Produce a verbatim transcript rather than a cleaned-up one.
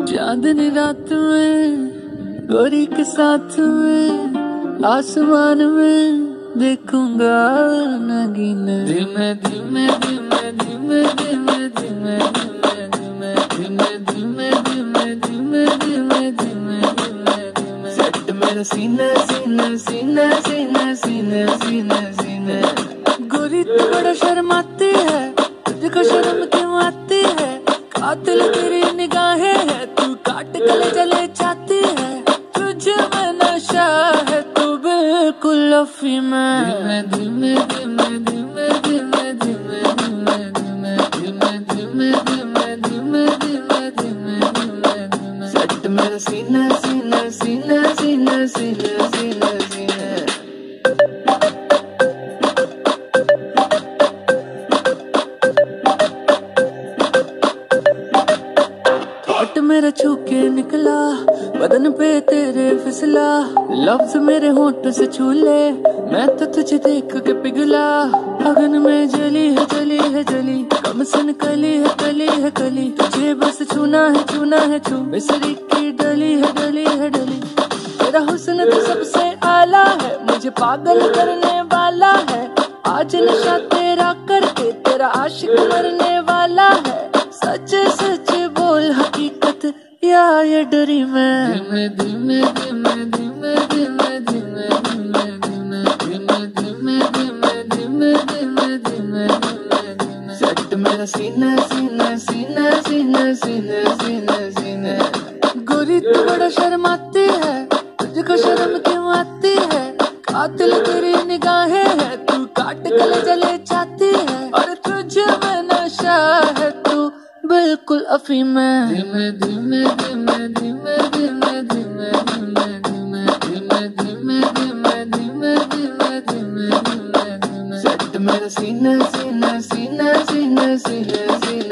चांदनी रात में गोरी के साथ में आसमान में देखूंगा नगीने। धीमे धीमे धीमे धीमे धीमे धीमे धीमे धीमे धीमे धीमे धीमे धीमे धीमे धीमे धीमे सेट मेरा सीना सीना सीना सीना सीना सीना सीना। गोरी तू बड़ा शर्माती है, तुझको शर्म क्यों आती है? कातिल तेरी निगाहें है, तू काट गले जले चाहती है। तुझे में नशा है, तू बिल्कुल अफीम है। धीमे धीमे धीमे धीमे धीमे धीमे धीमे धीमे धीमे धीमे धीमे धीमे धीमे धीमे धीमे सेट मेरा सीना सीना सीना सीना सीना सीना सीना। मेरा छूके निकला बदन पे तेरे फिसला, लफ्ज मेरे होंठ से छू ले, मैं तो तुझे देख के पिघला। अगन में जली है जली है जली, कम सन कली है कली है कली, तुझे बस छूना है छूना है छू। मिसरी की डली है डली है डली, तेरा हुस्न तो सबसे आला है, मुझे पागल करने वाला है। आज नशा तेरा करके तेरा आशिक मरने वाला है। सच सच बोल हकीकत या ये डरी मैं। धीमे धीमे धीमे धीमे धीमे धीमे धीमे धीमे धीमे धीमे धीमे धीमे धीमे धीमे धीमे धीमे सेट मेरा सीना सीना सीना सीना सीना सीना सीना। गोरी तू बड़ा शर्माती है, तुझको शर्म क्यों आती है? कातिल तेरी निगाहें है, तू काट गले जले चाहती है। और तुझे में नशा है, तू बिल्कुल अफीम है। धीमे धीमे धीमे धीमे धीमे धीमे धीमे धीमे धीमे धीमे धीमे धीमे धीमे धीमे धीमे धीमे सेट मेरा सीना सीना सीना सीना सीना सीना।